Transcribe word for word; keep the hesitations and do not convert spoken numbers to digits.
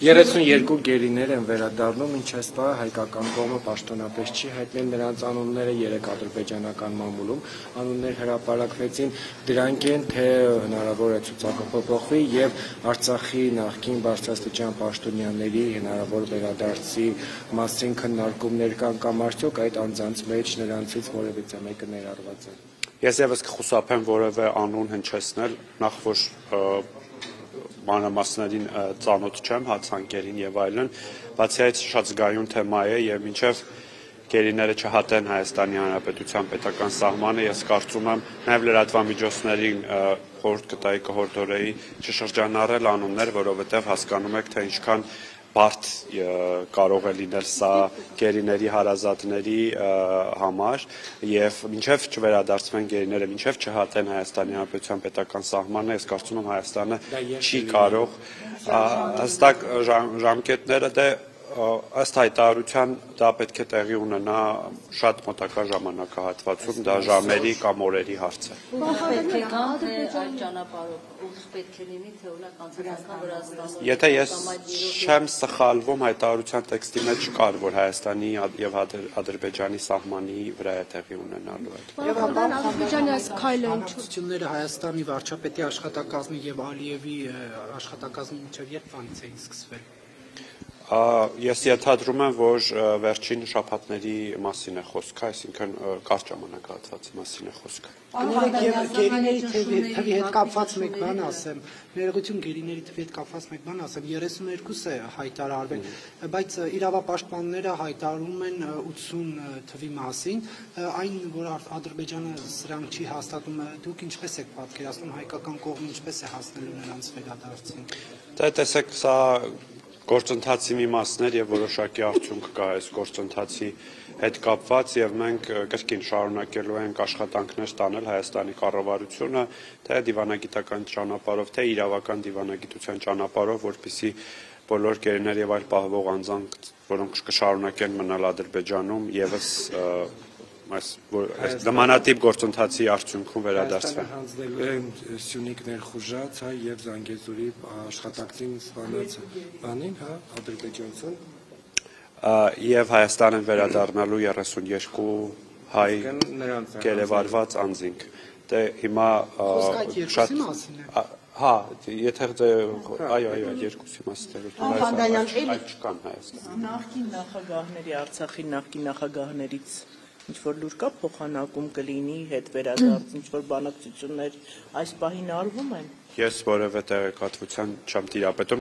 երեսունյերկու գերիներ են վերադառնում, ինչ այս պահը հայկական կողմը պաշտոնապես չի հայտնել նրանց անունները երեք ադրբեջանական մամուլում, անուններ հրապարակվեցին, դրանք են, թե հնարավոր է ցուցակը փոփոխվի եւ Արցախի նախկին բարձրաստիճան պաշտոնյաների հնարավոր վերադարձի մասին քննարկումներ կան կամ արդյոք այդ անձանց մեջ նրանցից որևիցե մեկը ներառված է։ Ես եւս կխուսափեմ որևէ անուն հնչեցնել, նախ որ մանրամասներին ծանոթ չեմ, հացանկերին եւ այլն, բացի այդ շատ զգայուն թեմա է եւ մինչեւ գերիները չհատեն Հայաստանի Հանրապետության պետական սահմանը, ես կարծում եմ նաեւ լրատվամիջոցներին խորհուրդ կտայի կհորդորեի չշրջանառել անուններ, որովհետեւ հասկանում եք, թե ինչքան բարդ կարող է լինել սա գերիների հարազատների համար եւ մինչեւ չվերադարձվեն գերիները, մինչեւ չհատեն Հայաստանի Հանրապետության պետական սահմանը, ես կարծում եմ Հայաստանը չի կարող հստակ ժամկետները դե ըստ հայտարարության դա պետք է տեղի ունենա շատ մոտակա ժամանակահատվածում, դա ժամերի կամ օրերի հարց է։ Պետք է կան, թե այդ ճանապարհով ուղիղ պետք է լինի, թե օրինակ անցական Վրաստանում։ Եթե ես չեմ սխալվում, հայտարարության տեքստի մեջ կար, որ Հայաստանի եւ Ադրբեջանի սահմանի վրա է տեղի ունենալու այդ։ Եվ Ադրբեջանի այս քայլը ինչությունները Հայաստանի վարչապետի աշխատակազմի եւ Ալիևի աշխատակազմի միջև երբ բանից էին սկսվել։ Ես ենթադրում եմ, որ վերջին շաբաթների մասին է խոսքը, այսինքն կարճ ժամանակահատվածի մասին է խոսքը։ Գերիների թվի հետ կապված մեկ բան ասեմ, ներողություն գերիների թվի հետ կապված մեկ բան ասեմ, երեսունյոթ է հայտարարվել, բայց իրավապաշտպանները հայտարարում են ութսուն թվի մասին, այն որ Ադրբեջանը սրանք չի հաստատում, դուք ինչպես եք պատկերացնում հայկական կողմը ինչպես է հասնելու նրանց վերադարձին։ Դե տեսեք, սա գործընթացի մի մասն էր եւ որոշակի արդյունք կա այս գործընթացի հետ կապված եւ մենք կրկին շարունակելու ենք աշխատանքներ տանել Հայաստանի կառավարությունը թե դիվանագիտական ճանապարհով թե իրավական դիվանագիտության ճանապարհով, որպեսզի բոլոր գերիներ եւ այլ պահվող անձանք, որոնք կշարունակեն մնալ Ադրբեջանում եւս այս նմանատիպ գործընթացի արդյունքում վերադարձվեն։ Հանձնելու են Սյունիք ներխուժած, հա, եւ Զանգեզուրի աշխատակցին սպանած բանին, հա, ադրբեջանցուն։ Եվ Հայաստան են վերադառնալու երեսունյերկու հայ գերեվարված անձինք։ Դե հիմա շատ հա, եթե այո, այո, երկուսի մասը այդ չկան Հայաստան։ Նախկին նախագահների, Արցախի նախկին նախագահներից ինչ որ լուր կա փոխանակում կլինի հետ վերադարձ, ինչ որ բանակցություններ այս պահին արվում են։ Ես որևէ տեղեկատվության չեմ տիրապետում։